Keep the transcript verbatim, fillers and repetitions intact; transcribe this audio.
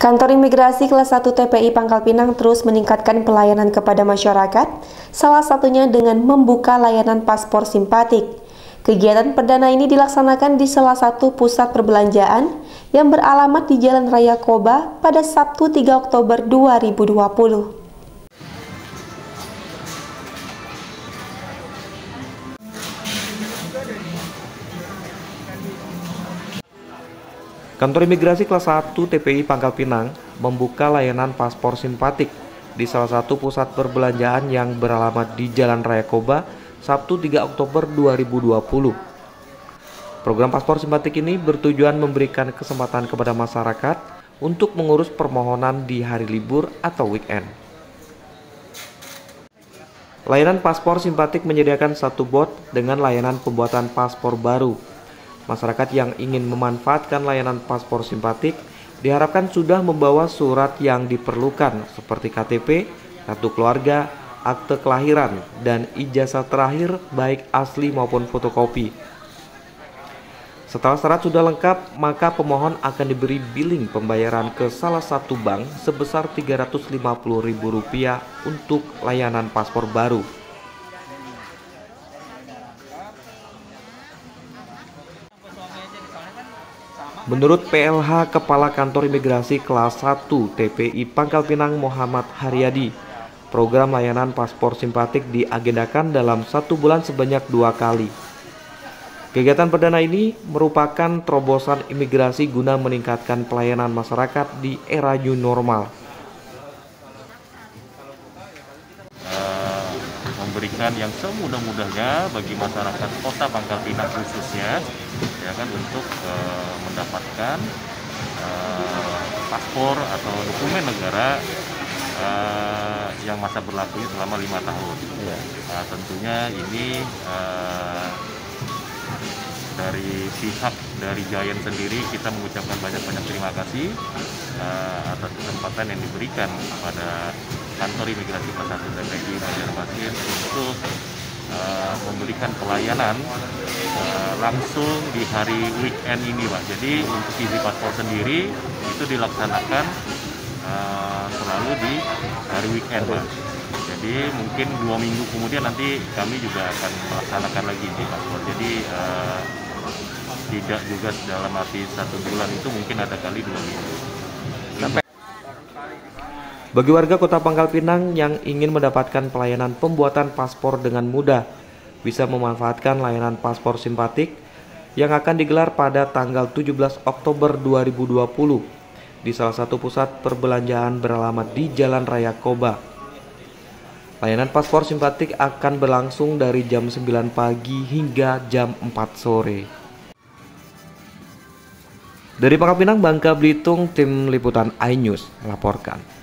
Kantor Imigrasi Kelas satu T P I Pangkal Pinang terus meningkatkan pelayanan kepada masyarakat, salah satunya dengan membuka layanan paspor simpatik. Kegiatan perdana ini dilaksanakan di salah satu pusat perbelanjaan yang beralamat di Jalan Raya Koba pada Sabtu tiga Oktober dua ribu dua puluh. Kantor Imigrasi Kelas satu T P I Pangkal Pinang membuka layanan paspor simpatik di salah satu pusat perbelanjaan yang beralamat di Jalan Raya Koba, Sabtu tiga Oktober dua ribu dua puluh. Program paspor simpatik ini bertujuan memberikan kesempatan kepada masyarakat untuk mengurus permohonan di hari libur atau weekend. Layanan paspor simpatik menyediakan satu bot dengan layanan pembuatan paspor baru. Masyarakat yang ingin memanfaatkan layanan paspor simpatik diharapkan sudah membawa surat yang diperlukan seperti K T P, kartu keluarga, akte kelahiran, dan ijazah terakhir baik asli maupun fotokopi. Setelah syarat sudah lengkap, maka pemohon akan diberi billing pembayaran ke salah satu bank sebesar tiga ratus lima puluh ribu rupiah untuk layanan paspor baru. Menurut P L H Kepala Kantor Imigrasi Kelas satu T P I Pangkal Pinang Muhammad Haryadi, program layanan paspor simpatik diagendakan dalam satu bulan sebanyak dua kali. Kegiatan perdana ini merupakan terobosan imigrasi guna meningkatkan pelayanan masyarakat di era new normal. Memberikan yang semudah-mudahnya bagi masyarakat Kota Pangkal Pinang khususnya, ya kan, untuk uh, mendapatkan uh, paspor atau dokumen negara uh, yang masa berlaku selama lima tahun. Ya. Uh, tentunya ini uh, dari pihak dari Giant sendiri kita mengucapkan banyak-banyak terima kasih uh, atas kesempatan yang diberikan kepada Kantor Imigrasi Kelas satu T P I Banjarmasin untuk uh, memberikan pelayanan uh, langsung di hari weekend ini, Pak. Jadi untuk isi paspor sendiri itu dilaksanakan uh, selalu di hari weekend, Pak. Jadi mungkin dua minggu kemudian nanti kami juga akan melaksanakan lagi isi paspor. Jadi uh, tidak juga dalam arti satu bulan, itu mungkin ada kali dua minggu. Bagi warga Kota Pangkal Pinang yang ingin mendapatkan pelayanan pembuatan paspor dengan mudah, bisa memanfaatkan layanan paspor simpatik yang akan digelar pada tanggal tujuh belas Oktober dua ribu dua puluh di salah satu pusat perbelanjaan beralamat di Jalan Raya Koba. Layanan paspor simpatik akan berlangsung dari jam sembilan pagi hingga jam empat sore. Dari Pangkal Pinang, Bangka Belitung, tim liputan iNews melaporkan.